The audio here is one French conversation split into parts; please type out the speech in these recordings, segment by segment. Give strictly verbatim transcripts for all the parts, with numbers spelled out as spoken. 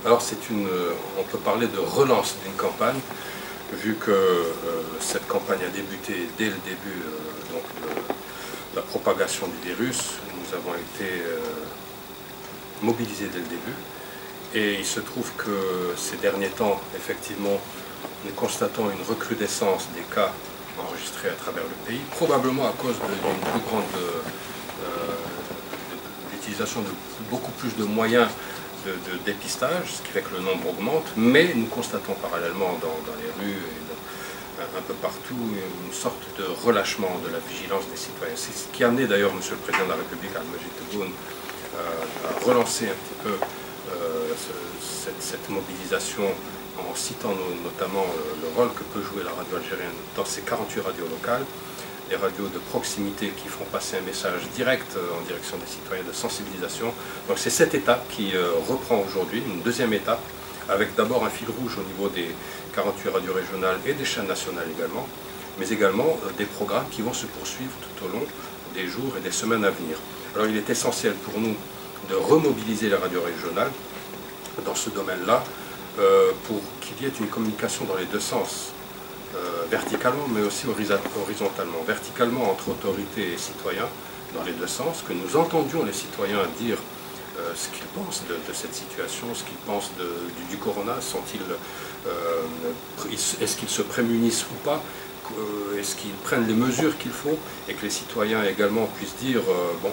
Alors c'est une, on peut parler de relance d'une campagne, vu que euh, cette campagne a débuté dès le début euh, donc, de la propagation du virus. Nous avons été euh, mobilisés dès le début. Et il se trouve que ces derniers temps, effectivement, nous constatons une recrudescence des cas enregistrés à travers le pays, probablement à cause d'une plus grande euh, l'utilisation de beaucoup plus de moyens de, de dépistage, ce qui fait que le nombre augmente, mais nous constatons parallèlement dans, dans les rues et dans, un, un peu partout une sorte de relâchement de la vigilance des citoyens. C'est ce qui a amené d'ailleurs M. le Président de la République, Al-Majid Tebboune, euh, à relancer un petit peu euh, ce, cette, cette mobilisation en citant no, notamment le, le rôle que peut jouer la radio algérienne dans ces quarante-huit radios locales, des radios de proximité qui font passer un message direct en direction des citoyens de sensibilisation. Donc c'est cette étape qui euh, reprend aujourd'hui, une deuxième étape, avec d'abord un fil rouge au niveau des quarante-huit radios régionales et des chaînes nationales également, mais également euh, des programmes qui vont se poursuivre tout au long des jours et des semaines à venir. Alors il est essentiel pour nous de remobiliser les radios régionales dans ce domaine-là, euh, pour qu'il y ait une communication dans les deux sens. Euh, verticalement, mais aussi horizontalement. Verticalement entre autorités et citoyens, dans les deux sens, que nous entendions les citoyens dire euh, ce qu'ils pensent de, de cette situation, ce qu'ils pensent de, du, du corona, sont-ils, euh, est-ce qu'ils se prémunissent ou pas, euh, est-ce qu'ils prennent les mesures qu'il faut, et que les citoyens également puissent dire, euh, bon,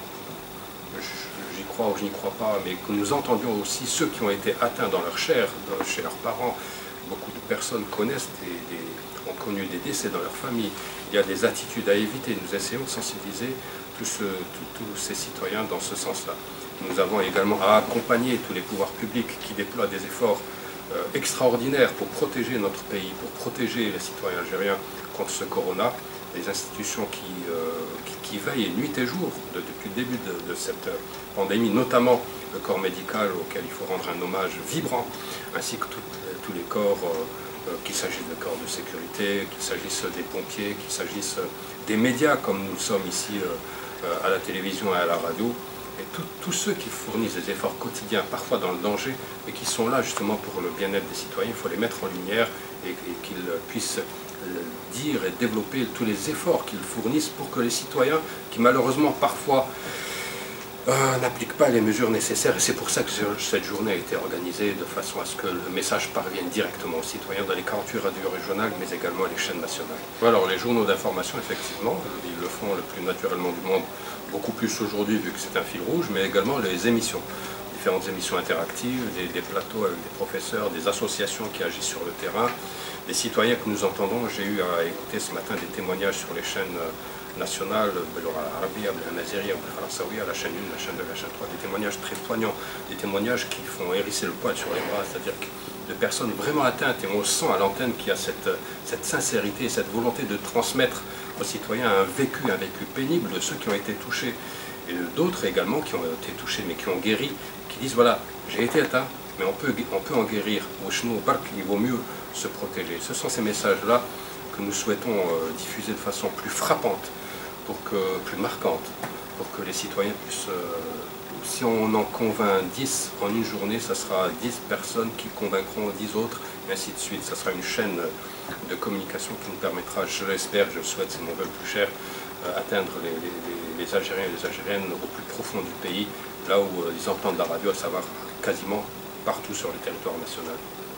j'y crois ou je n'y crois pas, mais que nous entendions aussi ceux qui ont été atteints dans leur chair, dans, chez leurs parents. Beaucoup de personnes connaissent des, des, ont connu des décès dans leur famille. Il y a des attitudes à éviter. Nous essayons de sensibiliser tous, ce, tous, tous ces citoyens dans ce sens-là. Nous avons également à accompagner tous les pouvoirs publics qui déploient des efforts euh, extraordinaires pour protéger notre pays, pour protéger les citoyens algériens contre ce corona. Les institutions qui, euh, qui, qui veillent nuit et jour de, depuis le début de, de cette pandémie, notamment le corps médical auquel il faut rendre un hommage vibrant, ainsi que tout, tous les corps, euh, qu'il s'agisse de corps de sécurité, qu'il s'agisse des pompiers, qu'il s'agisse des médias comme nous le sommes ici euh, à la télévision et à la radio, et tous ceux qui fournissent des efforts quotidiens, parfois dans le danger, et qui sont là justement pour le bien-être des citoyens. Il faut les mettre en lumière et, et qu'ils puissent dire et développer tous les efforts qu'ils fournissent pour que les citoyens, qui malheureusement parfois euh, n'appliquent pas les mesures nécessaires, et c'est pour ça que cette journée a été organisée de façon à ce que le message parvienne directement aux citoyens dans les quarante-huit radios régionales, mais également les chaînes nationales. Alors les journaux d'information, effectivement, ils le font le plus naturellement du monde, beaucoup plus aujourd'hui vu que c'est un fil rouge, mais également les émissions, différentes émissions interactives, des, des plateaux avec des professeurs, des associations qui agissent sur le terrain, des citoyens que nous entendons. J'ai eu à écouter ce matin des témoignages sur les chaînes nationales, Arabia, Al-Maziri, Al-Faransawi, la chaîne un, la chaîne deux, la chaîne trois, des témoignages très poignants, des témoignages qui font hérisser le poil sur les bras, c'est-à-dire de personnes vraiment atteintes, et on sent à l'antenne qu'il y a cette, cette sincérité, cette volonté de transmettre aux citoyens un vécu, un vécu pénible de ceux qui ont été touchés, et d'autres également qui ont été touchés mais qui ont guéri, qui disent voilà, j'ai été atteint, mais on peut, on peut en guérir, au chenou, au parc, il vaut mieux se protéger. Ce sont ces messages-là que nous souhaitons euh, diffuser de façon plus frappante, pour que, plus marquante, pour que les citoyens puissent, euh, si on en convainc dix en une journée, ça sera dix personnes qui convaincront dix autres, et ainsi de suite. Ça sera une chaîne de communication qui nous permettra, je l'espère, je le souhaite, c'est mon vœu plus cher, euh, atteindre les, les, les Algériens et les Algériennes au plus profond du pays, là où euh, ils entendent la radio, à savoir quasiment partout sur le territoire national.